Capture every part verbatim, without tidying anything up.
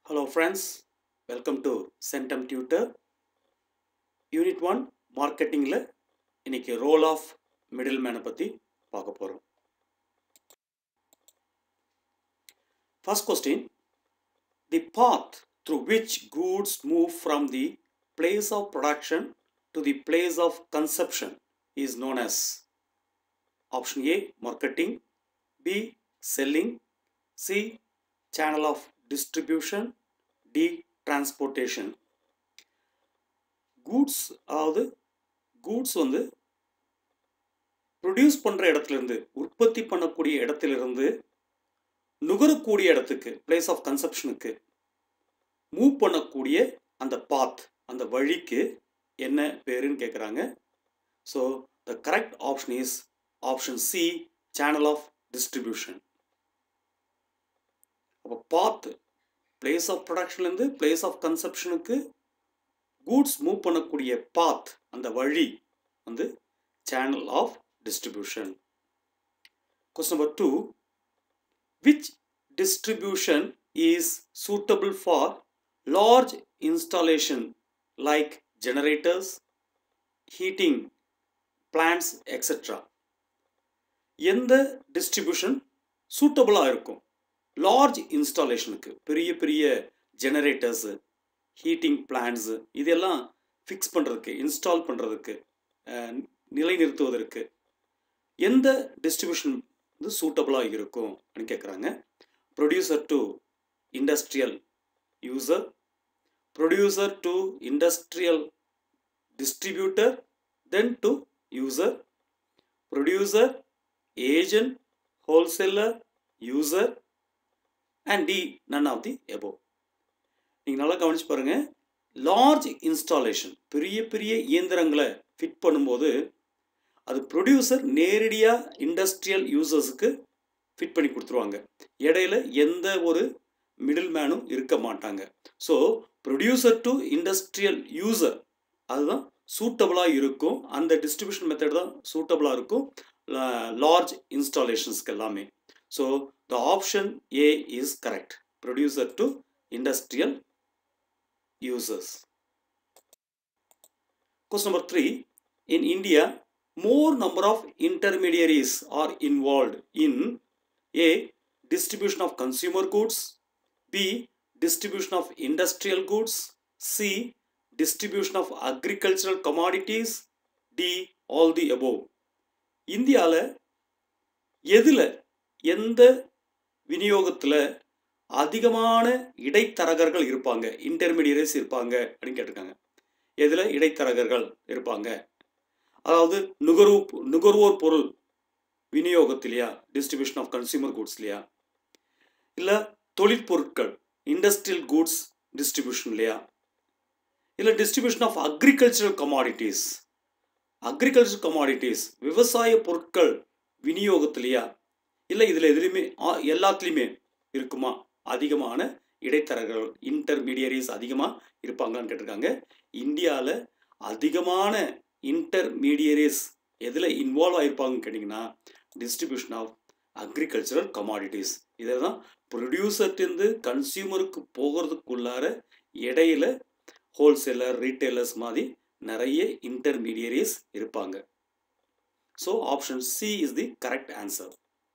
Hello friends, welcome to Centum Tutor. Unit one Marketing la இன்னைக்கு role of middleman பத்தி பார்க்க போறோம். First question, the path through which goods move from the place of production to the place of consumption is known as option A marketing, B selling, C channel of distribution, D transportation. Goods அதாவது goods வந்து produce பண்ற இடத்துல இருந்து உற்பத்தி பண்ணக்கூடிய இடத்துல இருந்து நுகரக்கூடிய இடத்துக்கு பிளேஸ் ஆஃப் கன்சப்ஷனுக்கு மூவ் பண்ணக்கூடிய அந்த பாத் அந்த வழிக்கு என்ன பேருன்னு கேட்குறாங்க. So the correct option is option C channel of distribution. அப்போ பாத் பிளேஸ் ஆஃப் ப்ரொடக்ஷன்லேருந்து பிளேஸ் ஆஃப் கன்சப்ஷனுக்கு கூட்ஸ் மூவ் பண்ணக்கூடிய பாத் அந்த வழி வந்து channel of distribution. Question number two, which distribution is suitable for large installation like generators, heating plants, et cetera? எந்த distribution சூட்டபுளாக இருக்கும் லார்ஜ் இன்ஸ்டாலேஷனுக்கு? பெரிய பெரிய ஜெனரேட்டர்ஸு, ஹீட்டிங் பிளான்ட்ஸு இதெல்லாம் ஃபிக்ஸ் பண்ணுறதுக்கு, இன்ஸ்டால் பண்ணுறதுக்கு, நிலைநிறுத்துவதற்கு எந்த டிஸ்ட்ரிபியூஷன் வந்து சூட்டபுளாக இருக்கும் அப்படின்னு கேட்குறாங்க. Producer to industrial user, producer to industrial distributor, then to user, producer, agent, wholesaler, user, and D none of the above. நீங்கள் நல்லா கவனிச்சு பாருங்கள். லார்ஜ் இன்ஸ்டாலேஷன் பெரிய பெரிய இயந்திரங்களை ஃபிட் பண்ணும்போது அது ப்ரொடியூசர் நேரடியாக இண்டஸ்ட்ரியல் யூசர்ஸுக்கு ஃபிட் பண்ணி கொடுத்துருவாங்க. இடையில எந்த ஒரு மிடில் மேனும் இருக்க மாட்டாங்க. So producer to industrial user அதுதான் சூட்டபுளாக இருக்கும். அந்த டிஸ்ட்ரிபியூஷன் மெத்தட் தான் சூட்டபுளாக இருக்கும் லார்ஜ் இன்ஸ்டாலேஷன்ஸ்க்கு எல்லாமே. So the option A is correct, producer to industrial users. Question number three, in India more number of intermediaries are involved in A distribution of consumer goods, B distribution of industrial goods, C distribution of agricultural commodities, D all the above. இந்தியாவில் எதில் எந்த விநியோகத்தில் அதிகமான இடைத்தரகர்கள் இருப்பாங்க, intermediates இருப்பாங்க அப்படின்னு கேட்டிருக்காங்க. எதில் இடைத்தரகர்கள் இருப்பாங்க? அதாவது நுகர்வு நுகர்வோர் பொருள் விநியோகத்திலையா, டிஸ்ட்ரிபியூஷன் ஆஃப் கன்சியூமர் கூட்ஸ்லையா, இல்லை தொழிற்பொருட்கள் இண்டஸ்ட்ரியல் கூட்ஸ் டிஸ்ட்ரிபியூஷன்லையா, இல்லை distribution of agricultural commodities agriculture commodities விவசாய பொருட்கள் விநியோகத்திலையா, இல்லை இதில் எதுலையுமே எல்லாத்துலேயுமே இருக்குமா அதிகமான இடைத்தரகர்கள் இன்டர்மீடியரிஸ் அதிகமாக இருப்பாங்கன்னு கேட்டிருக்காங்க. இந்தியாவில் அதிகமான இன்டர்மீடியரிஸ் எதில் இன்வால்வ் ஆகிருப்பாங்கன்னு கேட்டிங்கன்னா டிஸ்ட்ரிபியூஷன் ஆஃப் அக்ரிகல்ச்சரல் கமாடிட்டிஸ். இதை தான் ப்ரொடியூசர்லேருந்து கன்சியூமருக்கு போகிறதுக்குள்ளார இடையில ஹோல்சேலர், ரீட்டைலர்ஸ் மாதிரி நிறைய இன்டர்மீடியரிஸ் இருப்பாங்க. So option C is the correct answer.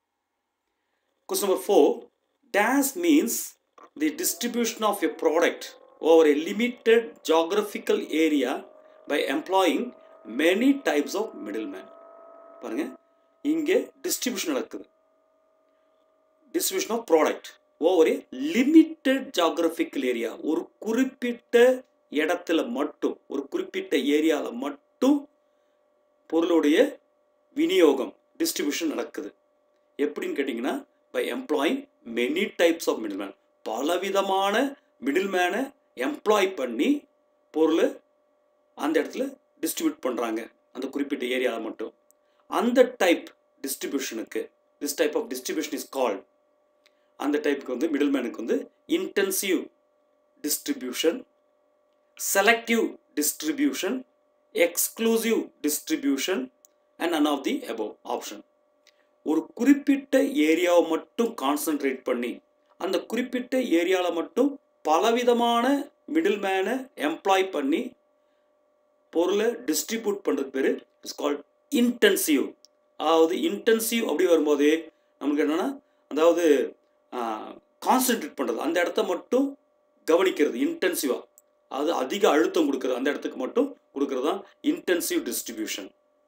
Question number four, dash means the distribution of a product over a limited geographical area by employing many types of middlemen. பாருங்க, இங்கே distribution நடக்குது. Distribution of product over a limited geographical area, ஒரு குறிப்பிட்ட இடத்துல மட்டும், ஒரு குறிப்பிட்ட ஏரியாவில் மட்டும் பொருளுடைய விநியோகம் டிஸ்ட்ரிபியூஷன் நடக்குது. எப்படின்னு கேட்டிங்கன்னா by employing many types of middleman, பலவிதமான மிடில்மேனை எம்ப்ளாய் பண்ணி பொருள் அந்த இடத்துல டிஸ்ட்ரிபியூட் பண்ணுறாங்க அந்த குறிப்பிட்ட ஏரியாவில் மட்டும். அந்த டைப் டிஸ்ட்ரிபியூஷனுக்கு this type of distribution is called, அந்த டைப்புக்கு வந்து மிடில்மேனுக்கு வந்து intensive distribution, selective distribution, exclusive distribution and none of the above option. ஒரு குறிப்பிட்ட ஏரியாவை மட்டும் கான்சென்ட்ரேட் பண்ணி அந்த குறிப்பிட்ட ஏரியாவில் மட்டும் பலவிதமான மிடில் மேனை எம்ப்ளாய் பண்ணி பொருளை டிஸ்ட்ரிபியூட் பண்ணுறதுக்கு பேர் இட்ஸ் கால்ட் இன்டென்சிவ். அதாவது இன்டென்சிவ் அப்படி வரும்போது நமக்கு என்னென்னா, அதாவது கான்சென்ட்ரேட் பண்ணுறது, அந்த இடத்த மட்டும் கவனிக்கிறது இன்டென்சிவாக, அது அதிக அழுத்தம் கொடுக்குறது, அந்த இடத்துக்கு மட்டும் கொடுக்கறது தான் intensive distribution.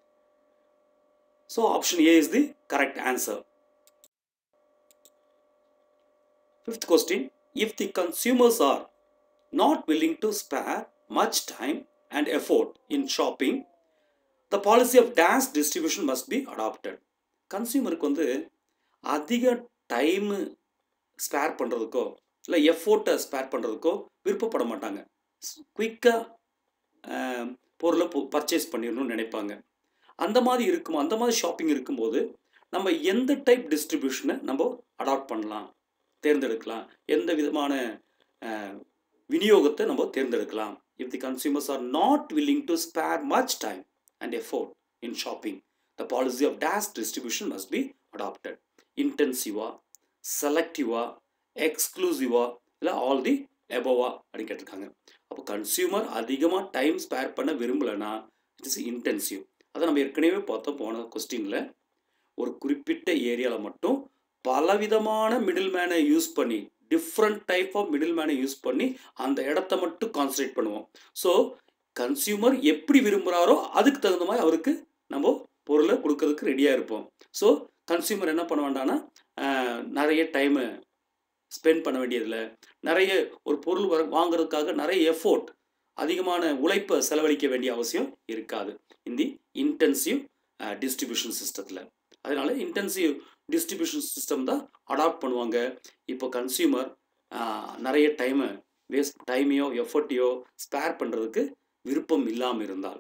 So option A is the correct answer. Fifth question, if the consumers are not willing to spare much time and effort in shopping, the policy of dash distribution must be adopted. கன்சியூமருக்கு வந்து அதிக time spare பண்ணுறதுக்கோ இல்லை எஃபோர்ட்டை spare பண்ணுறதுக்கோ விருப்பப்பட மாட்டாங்க. குயிக்காக பொருளை purchase பண்ணிடணும்னு நினைப்பாங்க. அந்த மாதிரி இருக்கும் அந்த மாதிரி ஷாப்பிங் இருக்கும்போது நம்ம எந்த டைப் டிஸ்ட்ரிபியூஷனை நம்ம அடாப்ட் பண்ணலாம், தேர்ந்தெடுக்கலாம், எந்த விதமான விநியோகத்தை நம்ம தேர்ந்தெடுக்கலாம். If the consumers are not willing to spare much time and effort in shopping, the policy of dash distribution must be adopted. Intensiva, selectiva, exclusiva, இல்லை ஆல் தி எபோவா அப்படின்னு கேட்டிருக்காங்க. அப்போ கன்சியூமர் அதிகமாக டைம் ஸ்பேர் பண்ண விரும்பலைன்னா இட் இஸ் இன்டென்சிவ். அதை நம்ம ஏற்கனவே பார்த்தோம் போன கொஸ்டினில். ஒரு குறிப்பிட்ட ஏரியாவில் மட்டும் பலவிதமான மிடில் மேனை யூஸ் பண்ணி, டிஃப்ரெண்ட் டைப் ஆஃப் மிடில் மேனை யூஸ் பண்ணி அந்த இடத்த மட்டும் கான்சன்ட்ரேட் பண்ணுவோம். ஸோ கன்சியூமர் எப்படி விரும்புகிறாரோ அதுக்கு தகுந்த மாதிரி அவருக்கு நம்ம பொருளை கொடுக்கறதுக்கு ரெடியாக இருப்போம். ஸோ கன்சியூமர் என்ன பண்ண வேண்டாம்னா நிறைய டைமு ஸ்பெண்ட் பண்ண வேண்டியதில்லை, நிறைய ஒரு பொருள் வர வாங்குறதுக்காக நிறைய எஃபோர்ட், அதிகமான உழைப்பை செலவழிக்க வேண்டிய அவசியம் இருக்காது இந்த இன்டென்சிவ் டிஸ்ட்ரிபியூஷன் சிஸ்டத்தில். அதனால இன்டென்சிவ் டிஸ்ட்ரிபியூஷன் சிஸ்டம் தான் அடாப்ட் பண்ணுவாங்க. இப்போ கன்சியூமர் நிறைய டைமை வேஸ்ட் டைமையோ எஃபர்ட்டையோ ஸ்பேர் பண்ணுறதுக்கு விருப்பம் இல்லாமல் இருந்தால்.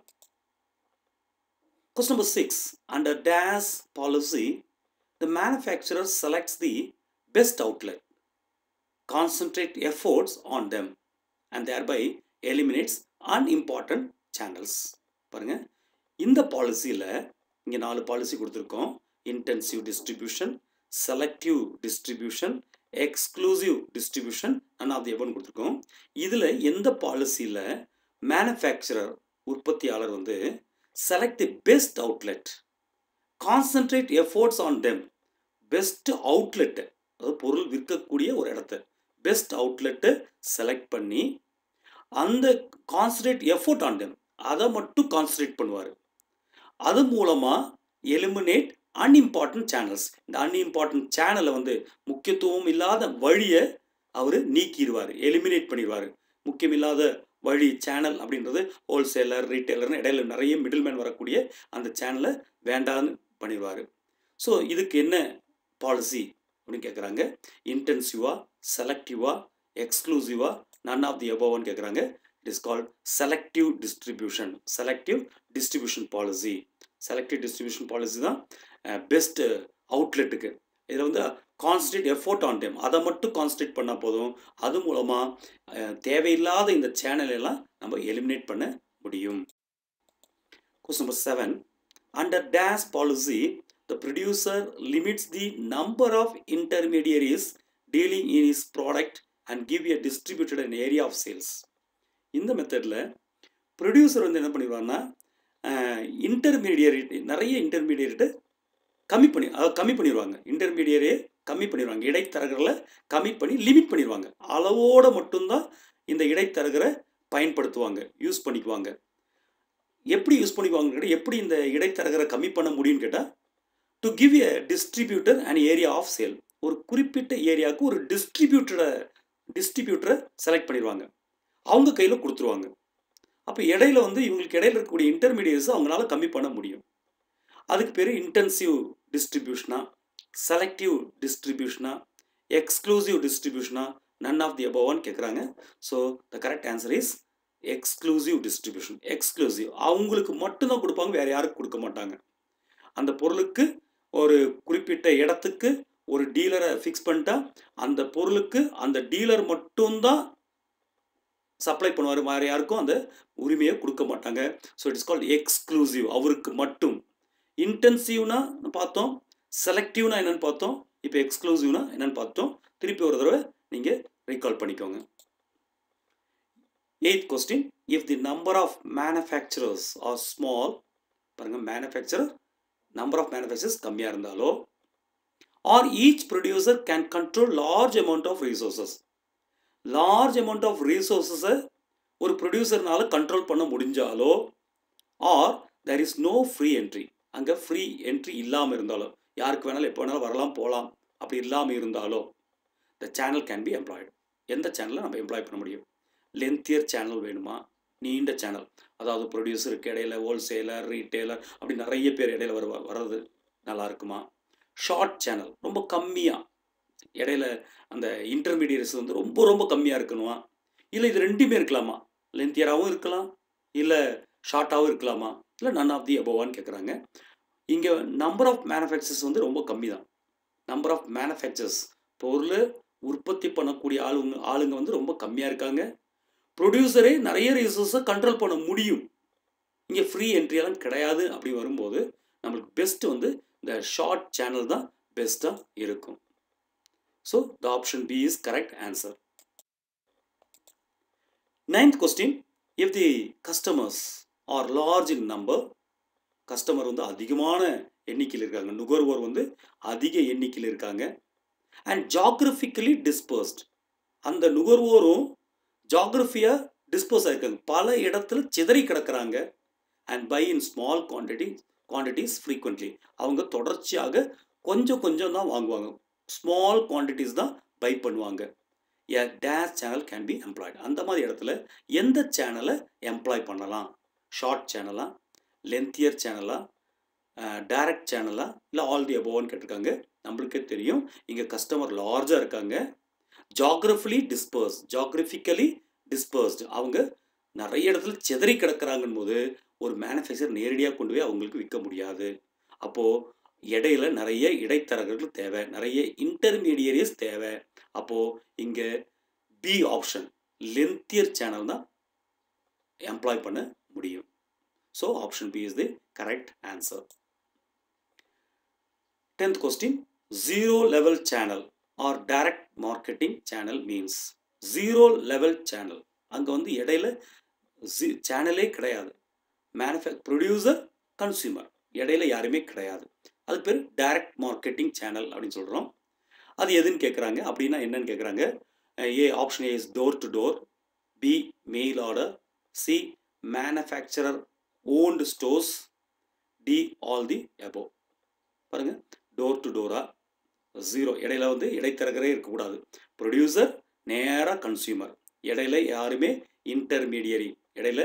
Question number six. Under dash policy, the manufacturer selects the best outlet, concentrate efforts on them, and thereby eliminates unimportant channels. பாருங்க, இந்த பாலிசியில் இங்கே நாலு பாலிசி கொடுத்துருக்கோம். Intensive distribution, selective distribution, exclusive distribution, none of the எபோவ்னு கொடுத்துருக்கோம். இதில் எந்த பாலிசியில் manufacturer உற்பத்தியாளர் வந்து select the best outlet, concentrate efforts on them, best outlet, அதாவது பொருள் விற்கக்கூடிய ஒரு இடத்த பெஸ்ட் அவுட்லெட்டை செலக்ட் பண்ணி அந்த கான்சன்ட்ரேட் எஃபோர்ட் ஆன் them, அதை மட்டும் கான்சன்ட்ரேட் பண்ணுவார். அது மூலமாக எலிமினேட் அன்இம்பார்ட்டன்ட் சேனல்ஸ், இந்த அன்இம்பார்ட்டன்ட் சேனலை வந்து முக்கியத்துவம் இல்லாத வழியை அவர் நீக்கிடுவார், எலிமினேட் பண்ணிடுவார். முக்கியமில்லாத வழி சேனல் அப்படின்றது ஹோல்சேலர், ரீட்டைலர்னு இடையில நிறைய மிடில்மேன் வரக்கூடிய அந்த சேனலை வேண்டான்னு பண்ணிடுவார். ஸோ இதுக்கு என்ன பாலிசி அப்படின்னு கேட்குறாங்க. இன்டென்சிவா, செலக்டிவா, எக்ஸ்க்ளூசிவா, நன் ஆஃப் தி அபோவ்னு கேட்குறாங்க. It is called selective distribution. Selective distribution policy. Selective distribution policy தான் பெஸ்ட் அவுட்லெட்டுக்கு. இதில் வந்து கான்சன்ட்ரேட் எஃபோர்ட் ஆன் டைம், அதை மட்டும் கான்சன்ட்ரேட் பண்ணால் போதும். அது மூலமாக தேவையில்லாத இந்த சேனலெல்லாம் நம்ம எலிமினேட் பண்ண முடியும். Question number seven. Under dash policy, the producer limits the number of intermediaries dealing in his product and give a distributed an area of sales. இந்த மெத்தடில் ப்ரொடியூசர் வந்து என்ன பண்ணிடுவாங்கன்னா, இன்டர்மீடியேட் நிறைய இன்டர்மீடியேட்டு கம்மி பண்ணி அதை கம்மி பண்ணிடுவாங்க. இன்டர்மீடியரே கம்மி பண்ணிடுவாங்க. இடைத்தரகர்களை கம்மி பண்ணி லிமிட் பண்ணிடுவாங்க. அளவோடு மட்டும்தான் இந்த இடைத்தரகரை பயன்படுத்துவாங்க, யூஸ் பண்ணிக்குவாங்க. எப்படி யூஸ் பண்ணிக்குவாங்க கேட்டால், எப்படி இந்த இடைத்தரகரை கம்மி பண்ண முடியும்னு கேட்டால், to give a distributor and area of sale, ஒரு குறிப்பிட்ட ஏரியாவுக்கு ஒரு டிஸ்ட்ரிபியூட்டரை டிஸ்ட்ரிபியூட்டரை செலக்ட் பண்ணிடுவாங்க, அவங்க கையில் கொடுத்துருவாங்க. அப்போ இடையில வந்து இவங்களுக்கு இடையில இருக்கக்கூடிய இன்டர்மீடியட்ஸை அவங்களால கம்மி பண்ண முடியும். அதுக்கு பேர் இன்டென்சிவ் டிஸ்ட்ரிபியூஷனா, செலக்டிவ் டிஸ்ட்ரிபியூஷனா, எக்ஸ்க்ளூசிவ் டிஸ்ட்ரிபியூஷனா, நன் ஆஃப் தி அபோவ்னு கேட்குறாங்க. So the correct answer is exclusive distribution. Exclusive, அவங்களுக்கு மட்டும்தான் கொடுப்பாங்க, வேறு யாருக்கும் கொடுக்க மாட்டாங்க. அந்த பொருளுக்கு ஒரு குறிப்பிட்ட இடத்துக்கு ஒரு டீலரை ஃபிக்ஸ் பண்ணிட்டா அந்த பொருளுக்கு அந்த டீலர் மட்டும்தான் சப்ளை பண்ணுவார், வேறு யாருக்கும் அந்த உரிமையை கொடுக்க மாட்டாங்க. So it is called exclusive, அவருக்கு மட்டும். இன்டென்சிவ்னா பார்த்தோம், செலக்டிவ்னா என்னென்னு பார்த்தோம், இப்போ எக்ஸ்க்ளூசிவ்னா என்னென்னு பார்த்தோம். திருப்பி ஒரு தடவை நீங்கள் ரீகால் பண்ணிக்கோங்க. Eighth question, if the number of manufacturers are small, பாருங்க manufacturer number of manufacturers கம்மியா இருந்தாலோ, or each producer can control large amount of resources, large amount of resources ஒரு ப்ரொடியூசர்னால கண்ட்ரோல் பண்ண முடிஞ்சாலோ, or there is no free entry, அங்க free entry இல்லாம இருந்தாலோ, யாருக்கு வேணாலும் எப்போ வேணாலும் வரலாம் போகலாம் அப்படி இல்லாம இருந்தாலோ, the channel can be employed. எந்த சேனலை நம்ம எம்ப்ளாய் பண்ண முடியும்? லென்த்தியர் சேனல் வேணுமா, நீண்ட சேனல், அதாவது ப்ரொடியூசருக்கு இடையில ஹோல்சேலர் ரீட்டெய்லர் அப்படி நிறைய பேர் இடையில வர வர்றது நல்லா இருக்குமா? ஷார்ட் சேனல் ரொம்ப கம்மியாக இடையில அந்த இன்டர்மீடியட்ஸ் வந்து ரொம்ப ரொம்ப கம்மியாக இருக்கணுமா? இல்லை இது ரெண்டுமே இருக்கலாமா? லென்த்தியராகவும் இருக்கலாம், இல்லை ஷார்ட்டாகவும் இருக்கலாமா, இல்லை நன் ஆஃப் தி அபோவான்னு கேட்குறாங்க. இங்கே நம்பர் ஆஃப் மேனுஃபேக்சர்ஸ் வந்து ரொம்ப கம்மி தான். நம்பர் ஆஃப் மேனுஃபேக்சர்ஸ் பொருள் உற்பத்தி பண்ணக்கூடிய ஆளுங்க ஆளுங்க வந்து ரொம்ப கம்மியாக இருக்காங்க. ப்ரொடியூசரே நிறைய ரிசோர்ஸை கண்ட்ரோல் பண்ண முடியும். இங்கே ஃப்ரீ என்ட்ரியெல்லாம் கிடையாது. அப்படி வரும்போது நம்மளுக்கு பெஸ்ட்டு வந்து இந்த ஷார்ட் சேனல் தான் பெஸ்ட்டாக இருக்கும். So the option B is correct answer. Ninth question, if the customers are large in number, customer வந்து அதிகமான எண்ணிக்கையில் இருக்காங்க, நுகர்வோர் வந்து அதிக எண்ணிக்கையில் இருக்காங்க, அண்ட் ஜாகிரபிக்கலி டிஸ்பர்ஸ்ட், அந்த நுகர்வோரும் ஜாகிரபியாக டிஸ்போஸ் ஆகிருக்காங்க, பல இடத்துல சிதறி கிடக்கிறாங்க, and buy in small quantity quantities frequently, அவங்க தொடர்ச்சியாக கொஞ்சம் கொஞ்சம் தான் வாங்குவாங்க, ஸ்மால் குவான்டிட்டிஸ் தான் பை பண்ணுவாங்க. A dash channel can be employed, அந்த மாதிரி இடத்துல எந்த சேனலை எம்ப்ளாய் பண்ணலாம்? ஷார்ட் சேனலா, லென்த்தியர் சேனலா, டைரக்ட் சேனலா, இல்லை ஆல் தி அபோவ்னு கேட்டிருக்காங்க. நம்மளுக்கே தெரியும் இங்கே கஸ்டமர் லார்ஜாக இருக்காங்க, ஜாகிரபிலி டிஸ்பர்ஸ் ஜாகிரபிக்கலி டிஸ்பர்ஸ்டு, அவங்க நிறைய இடத்துல சிதறி கிடக்கிறாங்கன்னு போது ஒரு மேனுஃபேக்சர் நேரடியாக கொண்டு போய் அவங்களுக்கு விற்க முடியாது. அப்போது இடையில நிறைய இடைத்தரகர்கள் தேவை, நிறைய இன்டர்மீடியரிஸ் தேவை. அப்போது இங்கே பி ஆப்ஷன் லென்த்தியர் சேனல் தான் எம்ப்ளாய் பண்ண முடியும். So option B is the correct answer. Tenth question, zero level channel or direct marketing channel means, zero level channel அங்கே வந்து இடையில ஜி சேனலே கிடையாது, மேனுஃபேக் ப்ரொடியூசர் கன்சியூமர் இடையில யாருமே கிடையாது, அது பேர் டைரக்ட் மார்க்கெட்டிங் சேனல் அப்படின்னு சொல்கிறோம். அது எதுன்னு கேட்குறாங்க, அப்படின்னா என்னன்னு கேட்குறாங்க. A option A is door to door, B mail order, C manufacturer owned stores, D all the above. பாருங்கள், டோர் டு டோரா, ஜீரோ இடையில வந்து இடைத்தரகரே இருக்கக்கூடாது, ப்ரொடியூசர் நேராக கன்சியூமர், இடையில யாருமே இன்டர்மீடியரி இடையில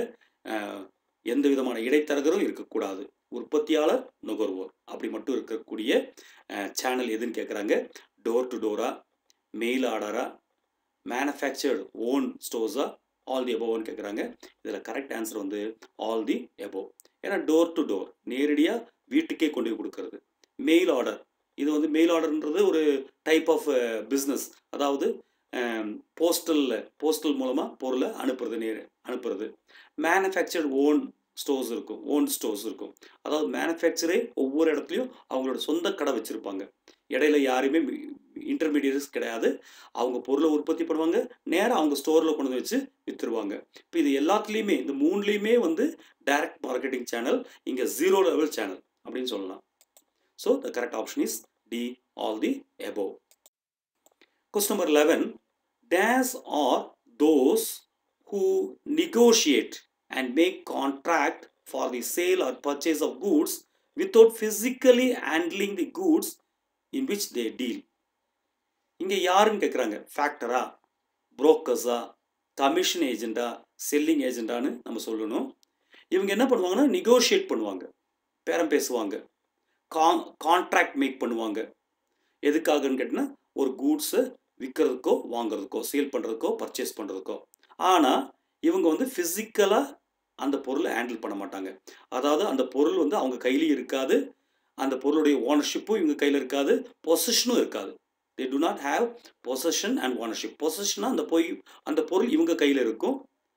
எந்த விதமான இடைத்தரகரும் இருக்கக்கூடாது, உற்பத்தியாளர் நுகர்வோர் அப்படி மட்டும் இருக்கக்கூடிய சேனல் எதுன்னு கேட்குறாங்க. டோர் டு டோரா, மெயில் ஆர்டரா, மேனுஃபேக்சர்டு ஓன் ஸ்டோர்ஸா, ஆல் தி அபோவ்னு கேட்குறாங்க. இதில் கரெக்ட் ஆன்சர் வந்து ஆல் தி அபோவ். ஏன்னா டோர் டு டோர் நேரடியாக வீட்டுக்கே கொண்டு போய் கொடுக்கறது. மெயில் ஆர்டர், இது வந்து மெயில் ஆர்டர்ன்றது ஒரு டைப் ஆஃப் பிஸ்னஸ், அதாவது போஸ்டலில் போஸ்டல் மூலமாக பொருளை அனுப்புறது, நேரு அனுப்புறது. மேனுஃபேக்சர்டு ஓன் ஸ்டோர்ஸ் இருக்கும், ஓன் ஸ்டோர்ஸ் இருக்கும், அதாவது மேனுஃபேக்சரே ஒவ்வொரு இடத்துலையும் அவங்களோட சொந்த கடை வச்சுருப்பாங்க, இடையில யாருமே இன்டர்மீடியட்ஸ் கிடையாது, அவங்க பொருளை உற்பத்தி பண்ணுவாங்க, நேராக அவங்க ஸ்டோரில் கொண்டு வந்து வச்சு விற்றுருவாங்க. இப்போ இது எல்லாத்துலேயுமே இந்த மூணுலேயுமே வந்து டைரக்ட் மார்க்கெட்டிங் சேனல், இங்கே ஜீரோ லெவல் சேனல் அப்படின்னு சொல்லலாம். So the correct option is D all the above. Question number eleven, dash are those who negotiate and make contract for the sale or purchase of goods without physically handling the goods in which they deal. இங்கே யாருன்னு கேட்குறாங்க, ஃபேக்டரா, புரோக்கர்ஸா, commission ஏஜெண்டா, selling ஏஜெண்டான்னு நம்ம சொல்லணும். இவங்க என்ன பண்ணுவாங்கன்னா negotiate பண்ணுவாங்க, பேரம் பேசுவாங்க, கான் கான்ட்ராக்ட் மேக் பண்ணுவாங்க. எதுக்காகன்னு கேட்டிங்கன்னா ஒரு கூட்ஸை விற்கிறதுக்கோ வாங்குறதுக்கோ சேல் பண்ணுறதுக்கோ பர்ச்சேஸ் பண்ணுறதுக்கோ. ஆனால் இவங்க வந்து ஃபிசிக்கலாக அந்த பொருளை ஹேண்டில் பண்ண மாட்டாங்க, அதாவது அந்த பொருள் வந்து அவங்க கையிலையும் இருக்காது, அந்த பொருளுடைய ஓனர்ஷிப்பும் இவங்க கையில் இருக்காது, பொசிஷனும் இருக்காது. They do not have position and ownership. பொசிஷனாக அந்த போய் அந்த பொருள் இவங்க கையில் இருக்கும்,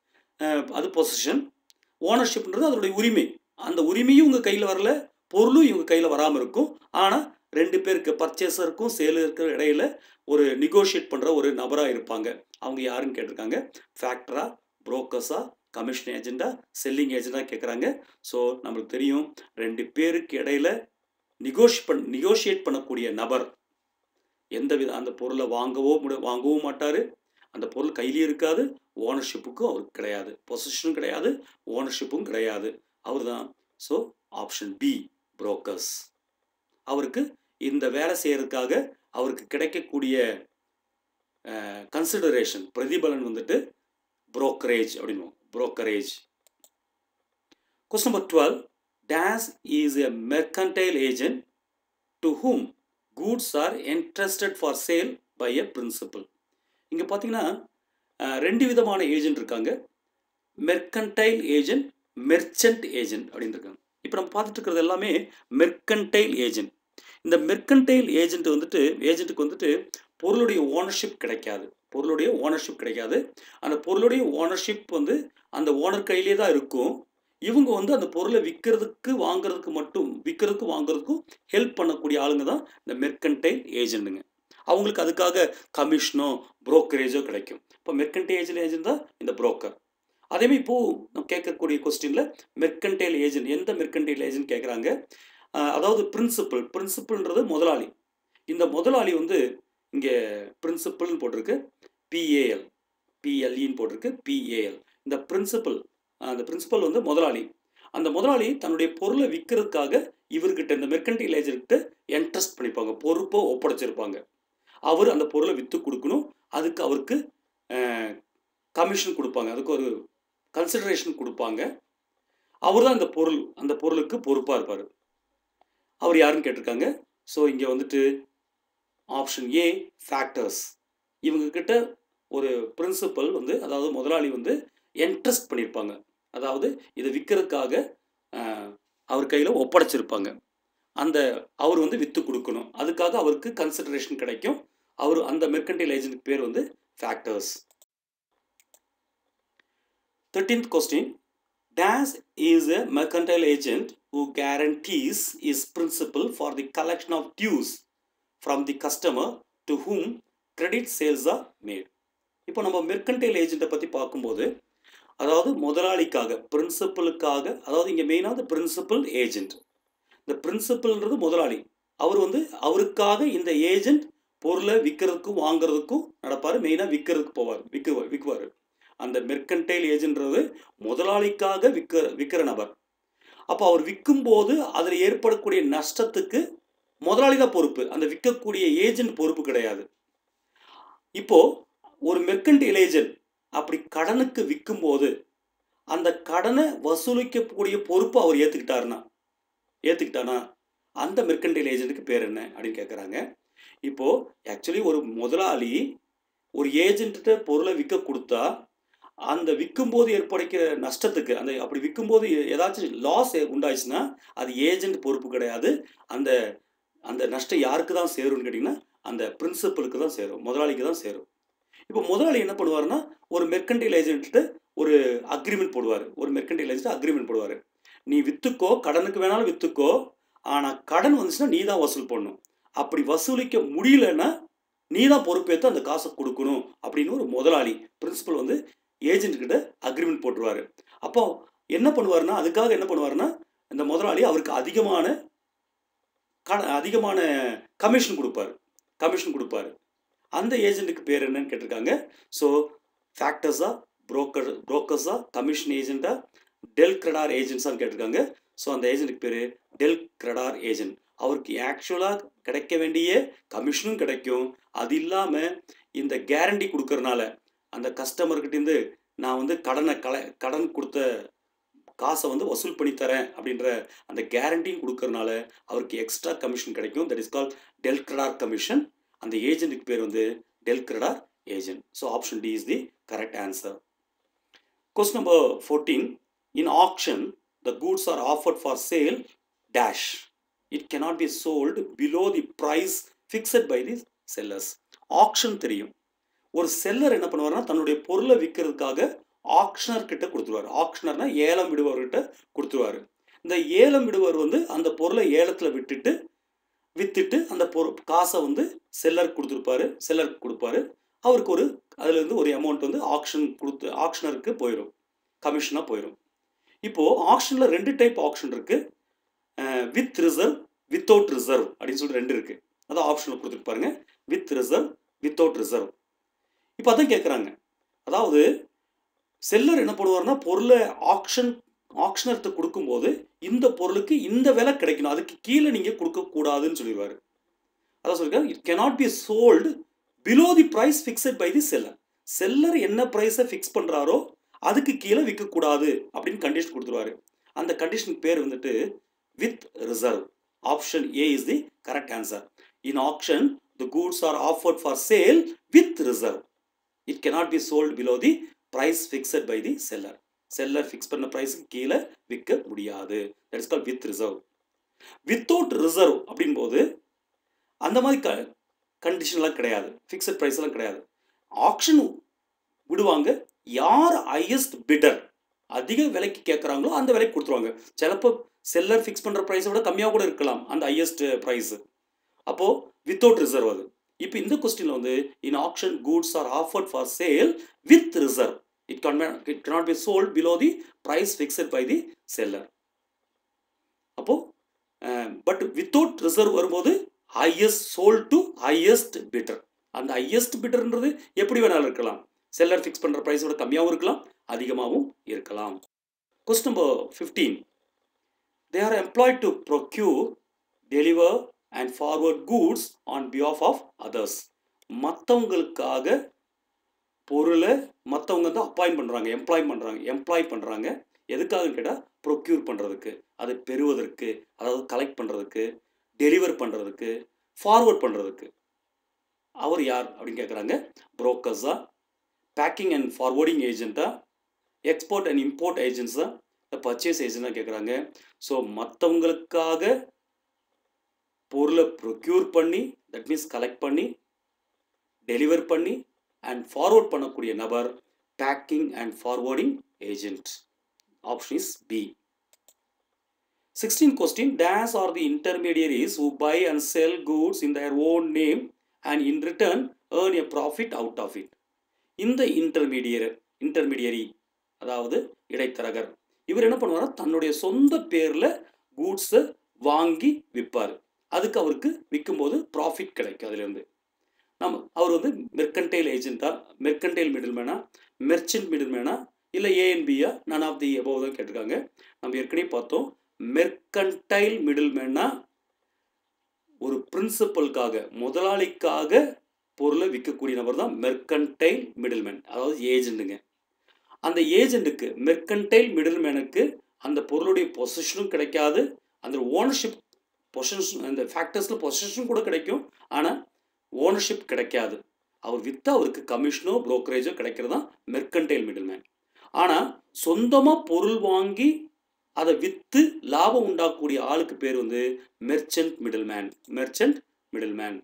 அது பொசிஷன். ஓனர்ஷிப்ன்றது அதனுடைய உரிமை, அந்த உரிமையும் இவங்க கையில் வரல, பொருளும் இவங்க கையில் வராமல் இருக்கும். ஆனால் ரெண்டு பேருக்கு பர்ச்சேஸருக்கும் சேலருக்கும் இடையில ஒரு நெகோஷியேட் பண்ணுற ஒரு நபராக இருப்பாங்க. அவங்க யாருன்னு கேட்டிருக்காங்க, ஃபேக்டரா, புரோக்கர்ஸா, கமிஷன் ஏஜெண்டா, செல்லிங் ஏஜெண்டா கேட்குறாங்க. ஸோ நம்மளுக்கு தெரியும் ரெண்டு பேருக்கு இடையில நிகோஷி பண் நிகோஷியேட் பண்ணக்கூடிய நபர் எந்த வித அந்த பொருளை வாங்கவோ முடி வாங்கவும் மாட்டார், அந்த பொருள் கையிலேயே இருக்காது, ஓனர்ஷிப்புக்கும் அவருக்கு கிடையாது, பொசிஷனும் கிடையாது, ஓனர்ஷிப்பும் கிடையாது, அவர் தான். So option B brokers. அவருக்கு இந்த வேலை செய்யறதுக்காக அவருக்கு கிடைக்கக்கூடிய கன்சிடரேஷன் பிரதிபலன் வந்துட்டு brokerage அப்படின்னு brokerage. Question number twelve. Dash is a mercantile agent to whom goods are entrusted for sale by a principal. இங்க பார்த்தீங்கன்னா ரெண்டு விதமான ஏஜென்ட் இருக்காங்க. மெர்கன்டைல் ஏஜென்ட், மெர்ச்சன்ட் ஏஜென்ட் அப்படின்னு இருக்காங்க. இப்போ நம்ம பார்த்துட்டு இருக்கிறது எல்லாமே மெர்கன்டைல் ஏஜென்ட். இந்த மெர்கன்டைல் ஏஜென்ட் வந்துட்டு ஏஜென்ட்டுக்கு வந்துட்டு பொருளுடைய ஓனர்ஷிப் கிடைக்காது, பொருளுடைய ஓனர்ஷிப் கிடைக்காது. அந்த பொருளுடைய ஓனர்ஷிப் வந்து அந்த ஓனர் கையிலே தான் இருக்கும். இவங்க வந்து அந்த பொருளை விற்கிறதுக்கு வாங்குறதுக்கு மட்டும் விற்கிறதுக்கு வாங்குறதுக்கும் ஹெல்ப் பண்ணக்கூடிய ஆளுங்க தான் இந்த மெர்கன்டைல் ஏஜென்ட்டுங்க. அவங்களுக்கு அதுக்காக கமிஷனோ புரோக்கரேஜோ கிடைக்கும். இப்போ மெர்கன்டைல் ஏஜென்ட் ஏஜென்ட் தான் இந்த புரோக்கர். அதேமாதிரி இப்போது நம்ம கேட்கக்கூடிய கொஸ்டினில் மெர்கன்டைல் ஏஜென்ட், எந்த மெர்கன்டைல் ஏஜென்ட் கேட்குறாங்க, அதாவது பிரின்சிபல். பிரின்சிபல்ன்றது முதலாளி. இந்த முதலாளி வந்து இங்கே பிரின்சிபல்னு போட்டிருக்கு, பிஏஎல் பிஎல்இன்னு போட்டிருக்கு, பிஏஎல். இந்த பிரின்சிபல் அந்த பிரின்சிபல் வந்து முதலாளி. அந்த முதலாளி தன்னுடைய பொருளை விற்கிறதுக்காக இவர்கிட்ட இந்த மெர்கன்டைல் ஏஜென்ட்கிட்ட என்ட்ரஸ்ட் பண்ணிப்பாங்க, பொறுப்போ ஒப்படைச்சிருப்பாங்க. அவர் அந்த பொருளை விற்று கொடுக்கணும், அதுக்கு அவருக்கு கமிஷன் கொடுப்பாங்க, அதுக்கு ஒரு கன்சிடரேஷன் கொடுப்பாங்க. அவர் தான் அந்த பொருள் அந்த பொருளுக்கு பொறுப்பாக இருப்பார். அவர் யாருன்னு கேட்டிருக்காங்க. ஸோ இங்கே வந்துட்டு ஆப்ஷன் ஏ ஃபேக்டர்ஸ். இவங்கக்கிட்ட ஒரு பிரின்சிபல் வந்து, அதாவது முதலாளி வந்து என்ட்ரஸ்ட் பண்ணியிருப்பாங்க, அதாவது இதை விற்கிறதுக்காக அவர் கையில் ஒப்படைச்சிருப்பாங்க. அந்த அவர் வந்து விற்று கொடுக்கணும், அதுக்காக அவருக்கு கன்சிடரேஷன் கிடைக்கும். அவர் அந்த மெர்கன்டைல் ஏஜென்ட் பேர் வந்து factors. thirteenth question. Dash is a mercantile agent who guarantees his principal for the collection of dues from the customer to whom credit sales are made. இப்போ நம்ம மெர்கன்டைல் ஏஜென்ட்டை பற்றி பார்க்கும்போது, அதாவது முதலாளிக்காக பிரின்சிபலுக்காக, அதாவது இங்கே மெயினாக பிரின்சிபல் ஏஜென்ட். இந்த பிரின்சிபல்ன்றது முதலாளி. அவர் வந்து அவருக்காக இந்த ஏஜென்ட் பொருளை விற்கிறதுக்கும் வாங்குறதுக்கும் நடப்பார். மெயினாக விற்கிறதுக்கு போவார், விற்க விற்குவார். அந்த மெர்கன்டைல் ஏஜென்ட்ன்றது முதலாளிக்காக விற்க விற்கிற நபர். அப்போ அவர் விற்கும்போது அதில் ஏற்படக்கூடிய நஷ்டத்துக்கு முதலாளி தான் பொறுப்பு, அந்த விற்கக்கூடிய ஏஜென்ட் பொறுப்பு கிடையாது. இப்போ ஒரு மெர்கன்டைல் ஏஜென்ட் அப்படி கடனுக்கு விற்கும்போது அந்த கடனை வசூலிக்கக்கூடிய பொறுப்பு அவர் ஏற்றுக்கிட்டாருன்னா ஏற்றுக்கிட்டானா அந்த மெர்கன்டைல் ஏஜென்ட்டுக்கு பேர் என்ன அப்படின்னு கேட்குறாங்க. இப்போது ஆக்சுவலி ஒரு முதலாளி ஒரு ஏஜென்ட்டு பொருளை விற்க கொடுத்தா அந்த விற்கும்போது ஏற்படுகிற நஷ்டத்துக்கு, அந்த அப்படி விற்கும்போது ஏதாச்சும் லாஸ் உண்டாச்சுன்னா அது ஏஜென்ட் பொறுப்பு கிடையாது. அந்த அந்த நஷ்டம் யாருக்கு தான் சேரும்னு கேட்டிங்கன்னா அந்த பிரின்சிபலுக்கு தான் சேரும், முதலாளிக்கு தான் சேரும். இப்போ முதலாளி என்ன பண்ணுவாருன்னா ஒரு மெர்கன்டைல் ஏஜென்ட்டு ஒரு அக்ரிமெண்ட் போடுவார். ஒரு மெர்கன்டைல் ஏஜென்ட் அக்ரிமெண்ட் போடுவார். நீ விற்றுக்கோ, கடனுக்கு வேணாலும் விற்றுக்கோ, ஆனால் கடன் வந்துச்சுன்னா நீ தான் வசூல் பண்ணணும். அப்படி வசூலிக்க முடியலன்னா நீ தான் பொறுப்பேற்று அந்த காசை கொடுக்கணும் அப்படின்னு ஒரு முதலாளி பிரின்சிபல் வந்து ஏஜென்ட் கிட்ட அக்ரிமெண்ட் போட்டுருவார். அப்போ என்ன பண்ணுவாருன்னா, அதுக்காக என்ன பண்ணுவாருன்னா இந்த முதலாளி அவருக்கு அதிகமான க அதிகமான கமிஷன் கொடுப்பார் கமிஷன் கொடுப்பாரு. அந்த ஏஜென்ட்டுக்கு பேர் என்னன்னு கேட்டிருக்காங்க. ஸோ ஃபேக்டர்ஸா, புரோக்கர் புரோக்கர்ஸா, கமிஷன் ஏஜென்ட்டா, டெல் கிரெடார் ஏஜென்ட்ஸான்னு கேட்டிருக்காங்க. ஸோ அந்த ஏஜென்ட்டுக்கு பேர் டெல் கிரெடார் ஏஜென்ட். அவருக்கு ஆக்சுவலாக கிடைக்க வேண்டிய கமிஷனும் கிடைக்கும். அது இல்லாமல் இந்த கேரண்டி கொடுக்கறனால அந்த கஸ்டமர்கிட்டேருந்து நான் வந்து கடனை கல கடன் கொடுத்த காசை வந்து வசூல் பண்ணி தரேன் அப்படின்ற அந்த கேரண்டியும் கொடுக்கறனால அவருக்கு எக்ஸ்ட்ரா கமிஷன் கிடைக்கும். That is call del credere commission. அந்த ஏஜென்ட்டுக்கு பேர் வந்து del credere agent. So option D is the correct answer. Question number fourteen. In auction the goods are offered for sale dash. It cannot be sold below the price fixed by the sellers. Auction தெரியும். ஒரு seller என்ன பண்ணுவார்னா தன்னுடைய பொருளை விற்கிறதுக்காக auctioneer கிட்ட கொடுத்துருவார். ஆக்ஷனர்னா ஏலம் விடுபவர்கிட்ட கொடுத்துருவார். இந்த ஏலம் விடுவர் வந்து அந்த பொருளை ஏலத்தில் விட்டுட்டு விற்றுட்டு அந்த பொரு காசை வந்து செல்லருக்கு கொடுத்துருப்பாரு செல்லருக்கு கொடுப்பாரு. அவருக்கு ஒரு அதுலேருந்து ஒரு அமௌண்ட் வந்து ஆக்ஷன் கொடுத்து ஆக்ஷனருக்கு போயிடும், கமிஷனாக போயிடும். இப்போது ஆக்ஷனில் ரெண்டு டைப் ஆக்ஷன் இருக்குது, வித் ரிசர்வ் வித்தவுட் ரிசர்வ் அப்படின்னு சொல்லிட்டு ரெண்டு இருக்குது. அதான் ஆப்ஷனில் கொடுத்துட்டு பாருங்க, வித் ரிசர்வ் வித்தவுட் ரிசர்வ். இப்போ அதான் கேட்குறாங்க, அதாவது செல்லர் என்ன பண்ணுவார்னா பொருளை ஆக்ஷன் ஆக்ஷனர்கிட்ட கொடுக்கும்போது இந்த பொருளுக்கு இந்த விலை கிடைக்கணும், அதுக்கு கீழே நீங்கள் கொடுக்கக்கூடாதுன்னு சொல்லிடுவார். அதான் சொல்லியிருக்காரு, it cannot be sold below the price fixed by the seller. Seller என்ன ப்ரைஸை ஃபிக்ஸ் பண்ணுறாரோ அதுக்கு கீழே விற்கக்கூடாது அப்படின்னு கண்டிஷன் கொடுத்துருவாரு. அந்த கண்டிஷனுக்கு பேர் வந்துட்டு with reserve. Option A is the correct answer. In auction the goods are offered for sale with reserve. It cannot be sold below the price fixed by the seller. Seller fix பண்ண ப்ரைஸுக்கு கீழே விற்க முடியாது. That is called with reserve. Without reserve அப்படின் போது அந்த மாதிரி க கண்டிஷன்லாம் கிடையாது, ஃபிக்ஸட் ப்ரைஸ்லாம் கிடையாது. ஆக்ஷன் விடுவாங்க, யார் ஹையஸ்ட் பிடர் அதிக விலைக்கு கேட்குறாங்களோ அந்த விலைக்கு கொடுத்துருவாங்க. சிலப்போ செல்லர் ஃபிக்ஸ் பண்ணுற ப்ரைஸை விட கம்மியாக கூட இருக்கலாம் அந்த ஹையஸ்ட் ப்ரைஸு. அப்போது வித்தவுட் ரிசர்வ் அது. இப்போ இந்த கொஸ்டினில் வந்து in auction goods are offered for sale with reserve. It can it cannot be sold below the price fixed by the seller. அப்போ பட் வித்தவுட் ரிசர்வ் வரும்போது highest sold to highest bidder. அந்த highest பிட்டர்ன்றது எப்படி வேணாலும் இருக்கலாம், seller fix பண்ணுற ப்ரைஸோட கம்மியாகவும் இருக்கலாம், அதிகமாகவும் இருக்கலாம். Question number fifteen. They are employed to procure, deliver and forward goods on behalf of others. மற்றவங்களுக்காக பொருளை மற்றவங்க வந்து அப்பாயிண்ட் பண்ணுறாங்க, எம்ப்ளாய் பண்ணுறாங்க எம்ப்ளாய் பண்ணுறாங்க எதுக்காக கேட்டால் ப்ரொக்யூர் பண்ணுறதுக்கு, அதை பெறுவதற்கு, அதாவது கலெக்ட் பண்ணுறதுக்கு, டெலிவர் பண்ணுறதுக்கு, ஃபார்வர்ட் பண்ணுறதுக்கு. அவர் யார் அப்படின்னு கேட்குறாங்க. புரோக்கர்ஸா, பேக்கிங் அண்ட் ஃபார்வர்டிங் ஏஜென்ட்டா, எக்ஸ்போர்ட் அண்ட் இம்போர்ட் ஏஜென்ட்ஸா, இல்லை பர்ச்சேஸ் ஏஜென்ட்டாக கேட்குறாங்க. ஸோ மற்றவங்களுக்காக பொருளை ப்ரொக்யூர் பண்ணி, தட் மீன்ஸ் கலெக்ட் பண்ணி, டெலிவர் பண்ணி அண்ட் ஃபார்வர்ட் பண்ணக்கூடிய நபர் packing and forwarding agent. Option is B. sixteenth question. Dash are the intermediaries who buy and sell goods in their own name and in return earn a profit out of it. இந்த இன்டர்மீடியர் intermediary அதாவது இடைத்தரகர், இவர் என்ன பண்ணுவார், தன்னுடைய சொந்த பேரில் கூட்ஸை வாங்கி விற்பார். அதுக்கு அவருக்கு விற்கும்போது ப்ராஃபிட் கிடைக்கும். அதுலேருந்து நம்ம அவர் வந்து மெர்கன்டைல் ஏஜென்ட்டா, மெர்கன்டைல் மிடில்மேனா, மெர்ச்சன்ட் மிடில்மேனா, இல்லை ஏஎன்பியா, நன் ஆஃப் தி எபோவ் தான் கேட்டிருக்காங்க. நம்ம ஏற்கனவே பார்த்தோம், மெர்கன்டைல் மிடில்மேனா ஒரு பிரின்சிபலுக்காக, முதலாளிக்காக பொருளை விற்கக்கூடிய நபர் தான் மெர்கன்டைல் மிடில்மேன், அதாவது ஏஜென்ட்டுங்க. அந்த ஏஜென்ட்டுக்கு, மெர்கன்டைல் மிடில்மேனுக்கு அந்த பொருளுடைய பொசிஷனும் கிடைக்காது, அந்த ஓனர்ஷிப் பொசிஷன், அந்த ஃபேக்டர்ஸில் பொசிஷன் கூட கிடைக்கும், ஆனால் ஓனர்ஷிப் கிடைக்காது. அவர் விற்று அவருக்கு கமிஷனோ புரோக்கரேஜோ கிடைக்கிறது தான் மெர்கன்டைல் மிடில்மேன். ஆனால் சொந்தமாக பொருள் வாங்கி அதை விற்று லாபம் உண்டாக்கக்கூடிய ஆளுக்கு பேர் வந்து merchant middleman. Merchant middleman.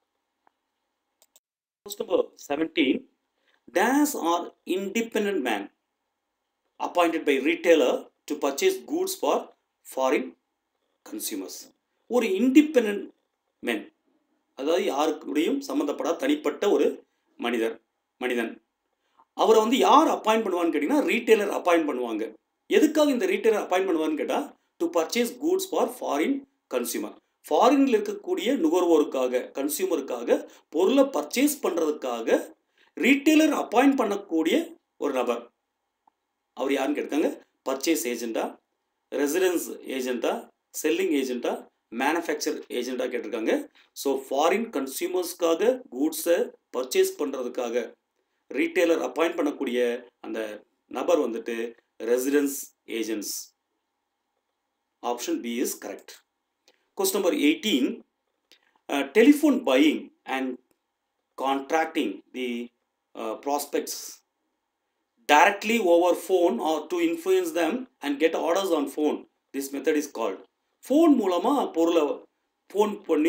seventeen. Dash are independent man appointed by retailer to purchase goods for foreign consumers. ஒரு இண்டிபெண்டன்ட் மேன், அதாவது யாருக்கூடையும் சம்மந்தப்படாத தனிப்பட்ட ஒரு மனிதர் மனிதன் அவரை வந்து யார் அப்பாயிண்ட் பண்ணுவான்னு கேட்டிங்கன்னா ரீட்டைலர் அப்பாயிண்ட் பண்ணுவாங்க. எதுக்காக இந்த ரீட்டைலர் அப்பாயிண்ட் பண்ணுவான்னு கேட்டால் to purchase goods for foreign consumer. ஃபாரினில் இருக்கக்கூடிய நுகர்வோருக்காக, கன்சியூமருக்காக பொருளை பர்ச்சேஸ் பண்ணுறதுக்காக ரீட்டைலர் அப்பாயிண்ட் பண்ணக்கூடிய ஒரு நபர். அவர் யாருன்னு கேட்காங்க, பர்ச்சேஸ் ஏஜென்ட்டா, ரெசிடென்ஸ் ஏஜென்ட்டா, செல்லிங் ஏஜென்ட்டா, மேனுஃபேக்சர் ஏஜென்ட்டாக கேட்டிருக்காங்க. ஸோ ஃபாரின் கன்சியூமர்ஸ்க்காக கூட்ஸை பர்ச்சேஸ் பண்ணுறதுக்காக ரீட்டைலர் அப்பாயிண்ட் பண்ணக்கூடிய அந்த நபர் வந்துட்டு residence agents. Option B is correct. Question number eighteen. Uh, telephone buying and contracting the uh, prospects directly over phone or to influence them and get orders on phone. This method is called. Phone மூலமாக பொருளை phone பண்ணி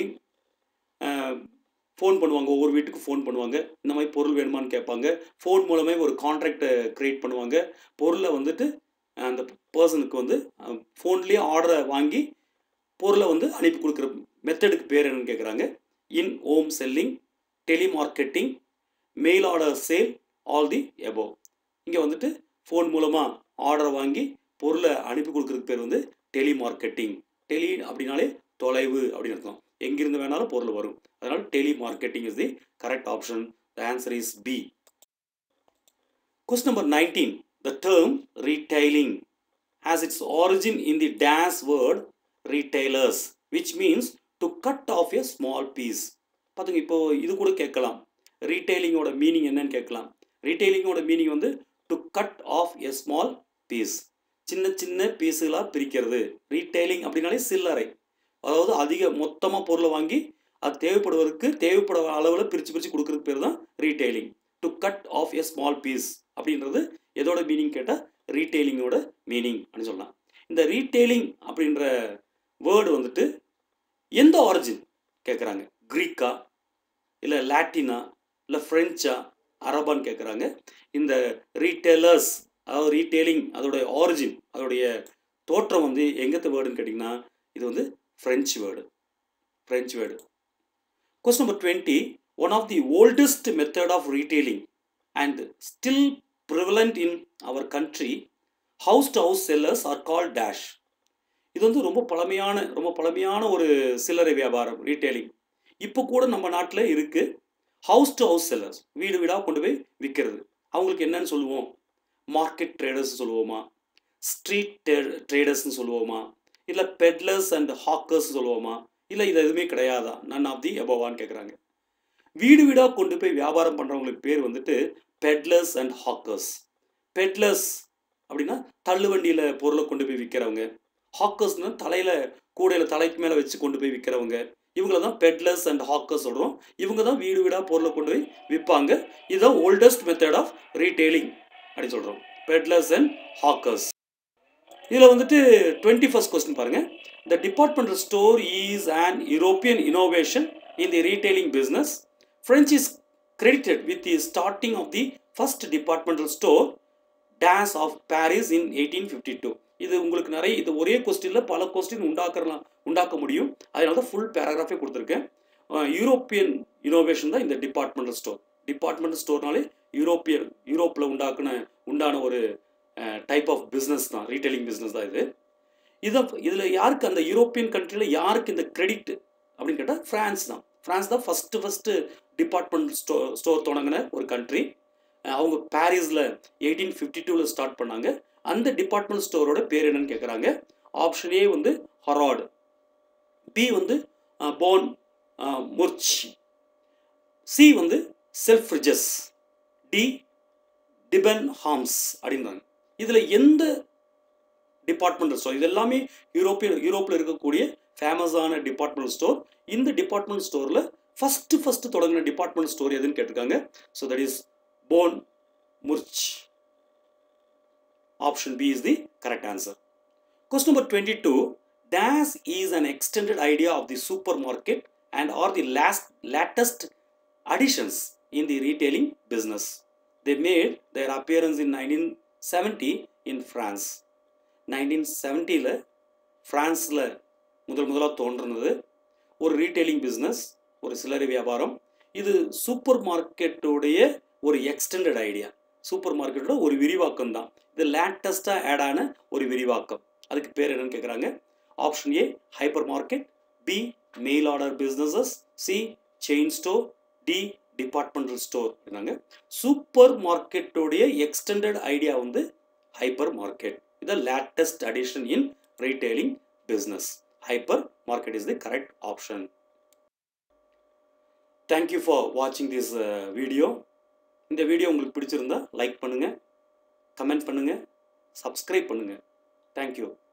phone பண்ணுவாங்க, ஒவ்வொரு வீட்டுக்கு phone பண்ணுவாங்க, இந்த மாதிரி பொருள் வேணுமான்னு கேட்பாங்க. ஃபோன் மூலமே ஒரு கான்ட்ராக்டை க்ரியேட் பண்ணுவாங்க. பொருளை வந்துட்டு அந்த பர்சனுக்கு வந்து ஃபோன்லேயே ஆர்டரை வாங்கி பொருளை வந்து அனுப்பி கொடுக்குற மெத்தடுக்கு பேர் என்னன்னு கேட்குறாங்க. In home selling, telemarketing, mail order sale all the above. இங்கே வந்துட்டு ஃபோன் மூலமாக ஆர்டர் வாங்கி பொருளை அனுப்பி கொடுக்குறதுக்கு பேர் வந்து டெலிமார்க்கெட்டிங். டெலி அப்படின்னாலே தொலைவு அப்படின்னு அர்த்தம். எங்கிருந்து வேணாலும் பொருள் வரும். அதனால் telemarketing is the correct option. The answer is B. Question number nineteen. The term retailing has its origin in the dash word retailers, which means to cut off a small piece. பார்த்துங்க, இப்போ இது கூட கேட்கலாம். ரீட்டைலிங்கோட meaning என்னன்னு கேட்கலாம். ரீட்டைலிங்கோட meaning வந்து to cut off a small piece, சின்ன சின்ன பீஸுகளாக பிரிக்கிறது. ரீட்டைலிங் அப்படின்னாலே சில்லறை, அதாவது அதிக மொத்தமாக பொருளை வாங்கி அது தேவைப்படுவதற்கு தேவைப்பட அளவில் பிரித்து பிரித்து கொடுக்குறதுக்கு பேர் தான் retailing. To cut off a small piece அப்படின்றது எதோட மீனிங் கேட்டால் ரீட்டைலிங்கோட மீனிங் அப்படின்னு சொல்லலாம். இந்த ரீட்டைலிங் அப்படின்ற வேர்டு வந்துட்டு எந்த ஆரிஜின் கேட்குறாங்க. க்ரீக்கா, இல்லை லாட்டினா, இல்லை ஃப்ரெஞ்சா, அரபான்னு கேட்குறாங்க. இந்த ரீட்டைலர்ஸ் அதாவது ரீட்டைலிங் அதோடைய ஆரிஜின், அதோடைய தோற்றம் வந்து எங்கத்த வேர்டுன்னு கேட்டிங்கன்னா இது வந்து French word. French word. Question number twenty. One of the oldest method of retailing and still prevalent in our country, house to house sellers are called dash. இது வந்து ரொம்ப பழமையான ரொம்ப பழமையான ஒரு சில்லறை வியாபாரம் ரீட்டைலிங். இப்போ கூட நம்ம நாட்டில் இருக்குது. ஹவுஸ் டு ஹவுஸ் செல்லர்ஸ், வீடு வீடாக கொண்டு போய் விற்கிறது. அவங்களுக்கு என்னன்னு சொல்லுவோம்? மார்க்கெட் ட்ரேடர்ஸ் சொல்லுவோமா, ஸ்ட்ரீட் ட்ரேடர்ஸ்ன்னு சொல்லுவோமா, இல்லை பெட்லர்ஸ் அண்ட் ஹாக்கர்ஸ் சொல்லுவோமா, இல்லை இது எதுவுமே கிடையாதா? நன் ஆஃப் தி அபவான்னு கேட்குறாங்க. வீடு வீடாக கொண்டு போய் வியாபாரம் பண்ணுறவங்களுக்கு பேர் வந்துட்டு பெட்லர்ஸ் அண்ட் ஹாக்கர்ஸ். பெட்லர்ஸ் அப்படின்னா தள்ளுவண்டியில் பொருளை கொண்டு போய் விற்கிறவங்க. ஹாக்கர்ஸ்னா தலையில் கூடையில் தலைக்கு மேலே வச்சு கொண்டு போய் விற்கிறவங்க. இவங்கள தான் பெட்லர்ஸ் அண்ட் ஹாக்கர்ஸ் சொல்கிறோம். இவங்க தான் வீடு வீடாக பொருளை கொண்டு போய் விற்பாங்க. இதுதான் ஓல்டஸ்ட் மெத்தட் ஆஃப் ரீட்டைலிங் அப்படின்னு சொல்கிறோம், பெட்லர்ஸ் அண்ட் ஹாக்கர்ஸ். இதில் வந்துட்டு டுவெண்ட்டி ஃபர்ஸ்ட் கொஸ்டின் பாருங்கள். The departmental store is an European innovation in the retailing business. French is credited with the starting of the first departmental store dash of Paris in eighteen fifty-two. இது உங்களுக்கு நிறைய இது ஒரே கொஸ்டினில் பல question உண்டாக்கலாம் உண்டாக்க முடியும். அதனால தான் ஃபுல் பேராகிராஃபே கொடுத்துருக்கேன். யூரோப்பியன் இனோவேஷன் தான் இந்த டிபார்ட்மெண்டல் ஸ்டோர். டிபார்ட்மெண்டல் ஸ்டோர்னாலே யூரோப்பியன் யூரோப்பில் உண்டாக்குன உண்டான ஒரு டைப் ஆஃப் பிஸ்னஸ் தான், ரீட்டைலிங் பிஸ்னஸ் தான் இது. இதை இதில் யாருக்கு அந்த யூரோப்பியன் கண்ட்ரியில் யாருக்கு இந்த கிரெடிட் அப்படின்னு கேட்டால் ஃப்ரான்ஸ் தான். ஃப்ரான்ஸ் தான் first first department sto store தொடங்கின ஒரு கண்ட்ரி. அவங்க பாரிஸில் எயிட்டீன் ஃபிஃப்டி டூவில் ஸ்டார்ட் பண்ணாங்க. அந்த டிபார்ட்மெண்ட் ஸ்டோரோட பேர் என்னன்னு கேட்குறாங்க. ஆப்ஷன் ஏ வந்து ஹராட், பி வந்து போன் முர்ச், சி வந்து செல்ஃப்ரிஜஸ், டி டிபன் ஹாம்ஸ் அப்படின்றாங்க. இதில் எந்த டிபார்ட்மெண்டல் ஸ்டோர்? இது எல்லாமே யூரோப்பியன் யூரோப்பில் இருக்கக்கூடிய ஃபேமஸான டிபார்ட்மெண்டல் ஸ்டோர். இந்த டிபார்ட்மெண்ட் ஸ்டோரில் ஃபஸ்ட்டு ஃபஸ்ட்டு தொடங்கின டிபார்ட்மெண்ட் ஸ்டோர் எதுன்னு கேட்டிருக்காங்க. So that is Bon Marche. Option B is the correct answer. Question number twenty two. Dash is an extended idea of the supermarket and are the last latest additions in the retailing business. They made their appearance in nineteen seventy in France. nineteen seventy-ல ஃப்ரான்ஸில் முதல் முதலாக தோன்றினது ஒரு retailing business, ஒரு சில்லறை வியாபாரம். இது super மார்க்கெட்டுடைய ஒரு எக்ஸ்டெண்டட் ஐடியா, சூப்பர் மார்க்கெட்டோட ஒரு விரிவாக்கம் தான். இது லேட்டஸ்டாக ஆட் ஆன ஒரு விரிவாக்கம். அதுக்கு பேர் என்னன்னு கேட்குறாங்க. Option A hypermarket, B mail order businesses, C chain store, D departmental store. சூப்பர் மார்க்கெட்டோடைய எக்ஸ்டெண்டட் ஐடியா வந்து ஹைப்பர் மார்க்கெட். இது latest addition in retailing business. Hyper market is the correct option. Thank you for watching this uh, video. இந்த video உங்களுக்கு பிடிச்சிருந்தா like பண்ணுங்க, comment பண்ணுங்க, subscribe பண்ணுங்க. Thank you.